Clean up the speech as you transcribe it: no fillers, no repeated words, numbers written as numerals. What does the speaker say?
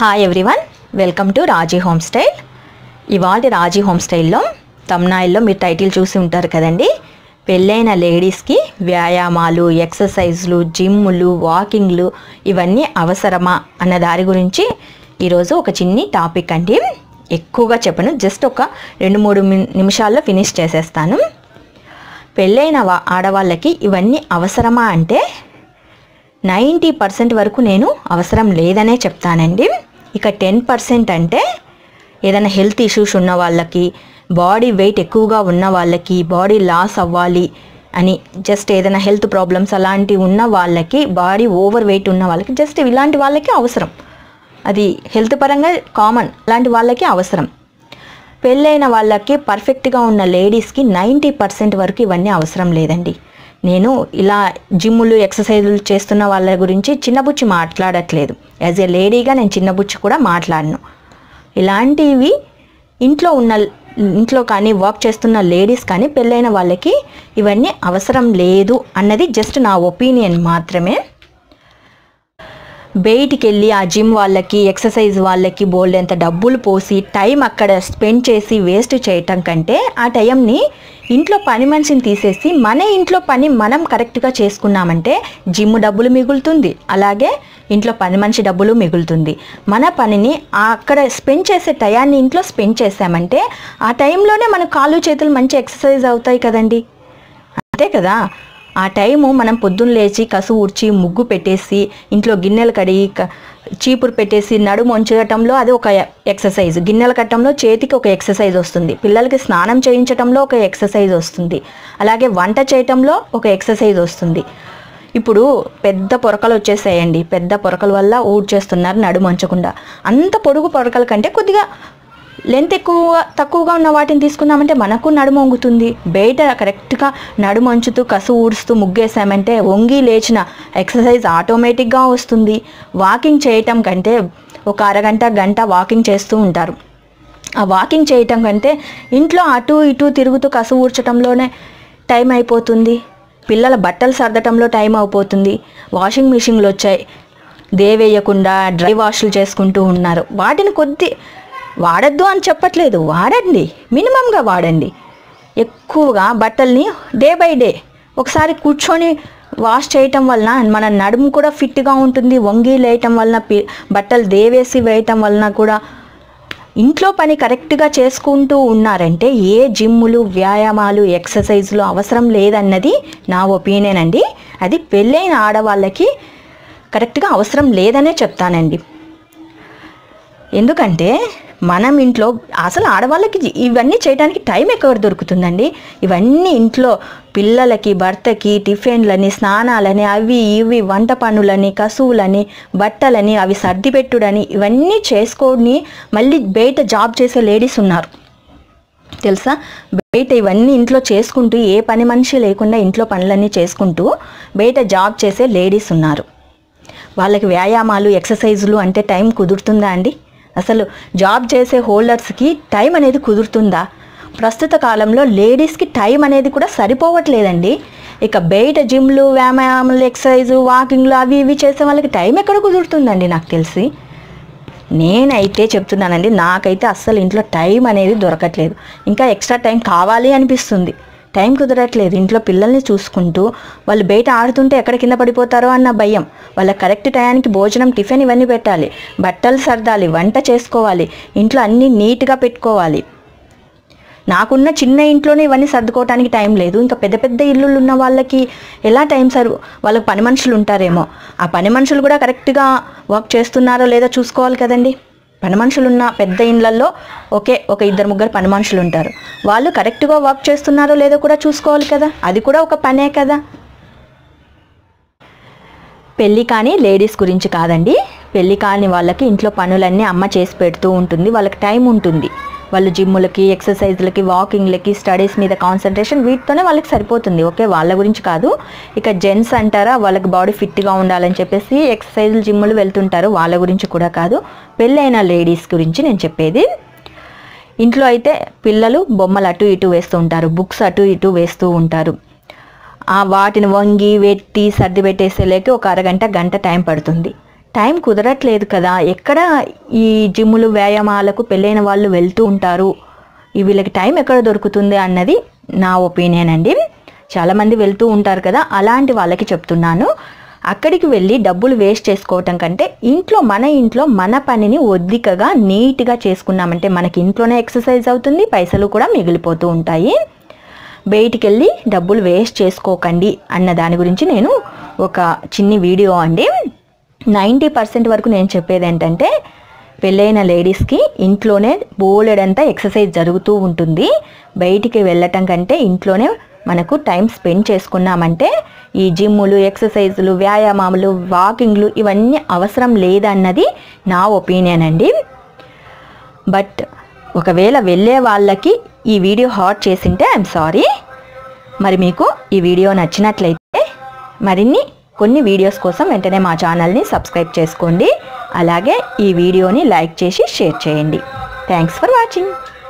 Hi everyone, welcome to Raji home style. ఇవాళ Raji home స్టైల్లో తమ్నైల్లో మీరు టైటిల్ చూసి ఉంటారు కదండి. పెళ్ళైన లేడీస్కి వ్యాయామాలు, ఎక్సర్సైజ్లు, జిమ్ములు, వాకింగ్లు ఇవన్నీ అవసరమా అన్న దారి గురించి ఈరోజు ఒక చిన్ని టాపిక్ అండి. ఎక్కువగా చెప్పను, జస్ట్ ఒక 2-3 నిమిషాల్లో ఫినిష్ చేసేస్తాను. పెళ్ళైన ఆడవాళ్ళకి ఇవన్నీ అవసరమా అంటే 90% వరకు నేను అవసరం లేదనే చెప్తానండి. ఇక 10% అంటే ఏదైనా హెల్త్ ఇష్యూస్ ఉన్న వాళ్ళకి, బాడీ వెయిట్ ఎక్కువగా ఉన్న వాళ్ళకి, బాడీ లాస్ అవ్వాలి అని జస్ట్ ఏదైనా హెల్త్ ప్రాబ్లమ్స్ అలాంటివి ఉన్న వాళ్ళకి, బాడీ ఓవర్ వెయిట్ ఉన్న వాళ్ళకి, జస్ట్ ఇలాంటి వాళ్ళకి అవసరం. అది హెల్త్ పరంగా కామన్, అలాంటి వాళ్ళకి అవసరం. పెళ్ళైన వాళ్ళకి, పర్ఫెక్ట్గా ఉన్న లేడీస్కి 90% వరకు ఇవన్నీ అవసరం లేదండి. నేను ఇలా జిమ్ములు, ఎక్సర్సైజులు చేస్తున్న వాళ్ళ గురించి చిన్నబుచ్చి మాట్లాడట్లేదు. యాజ్ ఏ లేడీగా నేను చిన్నబుచ్చి కూడా మాట్లాడను. ఇలాంటివి ఇంట్లో కానీ వర్క్ చేస్తున్న లేడీస్ కానీ పెళ్ళైన వాళ్ళకి ఇవన్నీ అవసరం లేదు అన్నది జస్ట్ నా ఒపీనియన్ మాత్రమే. బయటికి వెళ్ళి ఆ జిమ్ వాళ్ళకి, ఎక్సర్సైజ్ వాళ్ళకి బోల్డ్ ఎంత డబ్బులు పోసి టైం అక్కడ స్పెండ్ చేసి వేస్ట్ చేయటం కంటే ఆ టైంని ఇంట్లో పని మనిషిని తీసేసి మన ఇంట్లో పని మనం కరెక్ట్గా చేసుకున్నామంటే జిమ్ డబ్బులు మిగులుతుంది, అలాగే ఇంట్లో పని మనిషి డబ్బులు మిగులుతుంది. మన పనిని అక్కడ స్పెండ్ చేసే టయాన్ని ఇంట్లో స్పెండ్ చేసామంటే ఆ టైంలోనే మన కాళ్ళు చేతులు మంచి ఎక్సర్సైజ్ అవుతాయి కదండి. అంతే కదా. ఆ టైము మనం పొద్దున్న లేచి కసు ఊడ్చి ముగ్గు పెట్టేసి ఇంట్లో గిన్నెలు కడిగి చీపురు పెట్టేసి నడుము వంచటంలో అది ఒక ఎక్సర్సైజ్, గిన్నెలు కట్టడంలో చేతికి ఒక ఎక్సర్సైజ్ వస్తుంది, పిల్లలకి స్నానం చేయించడంలో ఒక ఎక్సర్సైజ్ వస్తుంది, అలాగే వంట చేయటంలో ఒక ఎక్సర్సైజ్ వస్తుంది. ఇప్పుడు పెద్ద పొరకలు వచ్చేసాయండి. పెద్ద పొరకల వల్ల ఊడ్చేస్తున్నారు నడుము వంచకుండా. అంత పొడుగు పొరకల కంటే కొద్దిగా లెంత్ తక్కువగా ఉన్న వాటిని తీసుకున్నామంటే మనకు నడుము వంగుతుంది. బయట కరెక్ట్గా నడుము వంచుతూ కసు ఊడుస్తూ ముగ్గేసామంటే వంగి లేచిన ఎక్సర్సైజ్ ఆటోమేటిక్గా వస్తుంది. వాకింగ్ చేయటం కంటే ఒక అరగంట, గంట వాకింగ్ చేస్తూ ఉంటారు. ఆ వాకింగ్ చేయటం కంటే ఇంట్లో అటు ఇటు తిరుగుతూ కసు ఊడ్చడంలోనే టైం అయిపోతుంది. పిల్లల బట్టలు సర్దటంలో టైం అయిపోతుంది. వాషింగ్ మిషన్లు వచ్చాయి, దేవేయకుండా డ్రై వాష్లు చేసుకుంటూ ఉన్నారు. వాటిని వాడద్దు అని చెప్పట్లేదు, వాడండి, మినిమంగా వాడండి. ఎక్కువగా బట్టల్ని డే బై డే ఒకసారి కూర్చొని వాష్ చేయటం వలన మన నడుము కూడా ఫిట్గా ఉంటుంది. వంగి లేయటం వలన, బట్టలు దేవేసి వేయటం వలన కూడా ఇంట్లో పని కరెక్ట్గా చేసుకుంటూ ఉన్నారంటే ఏ జిమ్ములు, వ్యాయామాలు, ఎక్సర్సైజులు అవసరం లేదన్నది నా ఒపీనియన్ అండి. అది పెళ్ళైన ఆడవాళ్ళకి కరెక్ట్గా అవసరం లేదనే చెప్తానండి. ఎందుకంటే మనం ఇంట్లో అసలు ఆడవాళ్ళకి ఇవన్నీ చేయడానికి టైం ఎక్కడ దొరుకుతుందండి. ఇవన్నీ ఇంట్లో పిల్లలకి, భర్తకి టిఫిన్లని, స్నానాలని, అవి ఇవి వంట పనులని, కసువులని, బట్టలని, అవి సర్ది పెట్టుడని ఇవన్నీ చేసుకొని మళ్ళీ బయట జాబ్ చేసే లేడీస్ ఉన్నారు తెలుసా. బయట ఇవన్నీ ఇంట్లో చేసుకుంటూ ఏ పని మనిషి లేకుండా ఇంట్లో పనులన్నీ చేసుకుంటూ బయట జాబ్ చేసే లేడీస్ ఉన్నారు. వాళ్ళకి వ్యాయామాలు, ఎక్సర్సైజులు అంటే టైం కుదురుతుందా అండి? అసలు జాబ్ చేసే హోల్డర్స్కి టైం అనేది కుదురుతుందా? ప్రస్తుత కాలంలో లేడీస్కి టైం అనేది కూడా సరిపోవట్లేదండి. ఇక బయట జిమ్లు, వ్యాయామాలు, ఎక్సర్సైజు, వాకింగ్లు అవి ఇవి చేసే వాళ్ళకి టైం ఎక్కడ కుదురుతుందండి? నాకు తెలిసి నేనైతే చెప్తున్నానండి, నాకైతే అస్సలు ఇంట్లో టైం అనేది దొరకట్లేదు. ఇంకా ఎక్స్ట్రా టైం కావాలి అనిపిస్తుంది, టైం కుదరట్లేదు. ఇంట్లో పిల్లల్ని చూసుకుంటూ వాళ్ళు బయట ఆడుతుంటే ఎక్కడ కింద పడిపోతారో అన్న భయం. వాళ్ళ కరెక్ట్ టయానికి భోజనం, టిఫిన్ ఇవన్నీ పెట్టాలి, బట్టలు సర్దాలి, వంట చేసుకోవాలి, ఇంట్లో అన్నీ నీట్గా పెట్టుకోవాలి. నాకున్న చిన్న ఇంట్లోనే ఇవన్నీ సర్దుకోవడానికి టైం లేదు. ఇంకా పెద్ద పెద్ద ఇల్లులు ఉన్న వాళ్ళకి ఎలా టైం వాళ్ళకి పని మనుషులు ఉంటారేమో, ఆ పని మనుషులు కూడా కరెక్ట్గా వర్క్ చేస్తున్నారో లేదో చూసుకోవాలి కదండి. పని మనుషులు ఉన్న పెద్ద ఇళ్ళల్లో ఒక 2-3 పని మనుషులు ఉంటారు. వాళ్ళు కరెక్ట్గా వర్క్ చేస్తున్నారో లేదో కూడా చూసుకోవాలి కదా. అది కూడా ఒక పనే కదా. పెళ్ళి కానీ లేడీస్ గురించి కాదండి. పెళ్ళి కాని వాళ్ళకి ఇంట్లో పనులన్నీ అమ్మ చేసి పెడుతూ ఉంటుంది. వాళ్ళకి టైం ఉంటుంది. వాళ్ళు జిమ్ములకి, ఎక్సర్సైజ్లకి, వాకింగ్లకి, స్టడీస్ మీద కాన్సన్ట్రేషన్ వీటితోనే వాళ్ళకి సరిపోతుంది. ఓకే, వాళ్ళ గురించి కాదు. ఇక జెంట్స్ అంటారా, వాళ్ళకి బాడీ ఫిట్గా ఉండాలని చెప్పేసి ఎక్సర్సైజ్లు, జిమ్ములు వెళ్తుంటారు. వాళ్ళ గురించి కూడా కాదు, పెళ్ళైన లేడీస్ గురించి నేను చెప్పేది. ఇంట్లో అయితే పిల్లలు బొమ్మలు అటు ఇటు వేస్తూ ఉంటారు, బుక్స్ అటు ఇటు వేస్తూ ఉంటారు. వాటిని వంగి వెట్టి సర్ది పెట్టేసేలేకి ఒక అరగంట, గంట టైం పడుతుంది. టైం కుదరట్లేదు కదా, ఎక్కడ ఈ జిమ్ములు వ్యాయామాలకు పెళ్ళైన వాళ్ళు వెళ్తూ ఉంటారు, వీళ్ళకి టైం ఎక్కడ దొరుకుతుంది అన్నది నా ఒపీనియన్ అండి. చాలామంది వెళ్తూ ఉంటారు కదా, అలాంటి వాళ్ళకి చెప్తున్నాను. అక్కడికి వెళ్ళి డబ్బులు వేస్ట్ చేసుకోవటం కంటే మన ఇంట్లో మన పనిని ఒద్దికగా నీట్గా చేసుకున్నామంటే మనకి ఇంట్లోనే ఎక్సర్సైజ్ అవుతుంది, పైసలు కూడా మిగిలిపోతూ ఉంటాయి. బయటికి వెళ్ళి డబ్బులు వేస్ట్ చేసుకోకండి అన్న దాని గురించి నేను ఒక చిన్ని వీడియో అండి. 90% వరకు నేను చెప్పేది ఏంటంటే, పెళ్ళైన లేడీస్కి ఇంట్లోనే బోలెడంతా ఎక్సర్సైజ్ జరుగుతూ ఉంటుంది. బయటికి వెళ్ళటం కంటే ఇంట్లోనే మనకు టైం స్పెండ్ చేసుకున్నామంటే ఈ జిమ్ములు, ఎక్సర్సైజులు, వ్యాయామాలు, వాకింగ్లు ఇవన్నీ అవసరం లేదన్నది నా ఒపీనియన్ అండి. బట్ ఒకవేళ వెళ్ళే వాళ్ళకి ఈ వీడియో హాట్ చేసింటే ఐఎమ్ సారీ. మరి మీకు ఈ వీడియో నచ్చినట్లయితే కొన్ని వీడియోస్ కోసం వెంటనే మా ఛానల్ని సబ్స్క్రైబ్ చేసుకోండి. అలాగే ఈ వీడియోని లైక్ చేసి షేర్ చేయండి. Thanks for watching.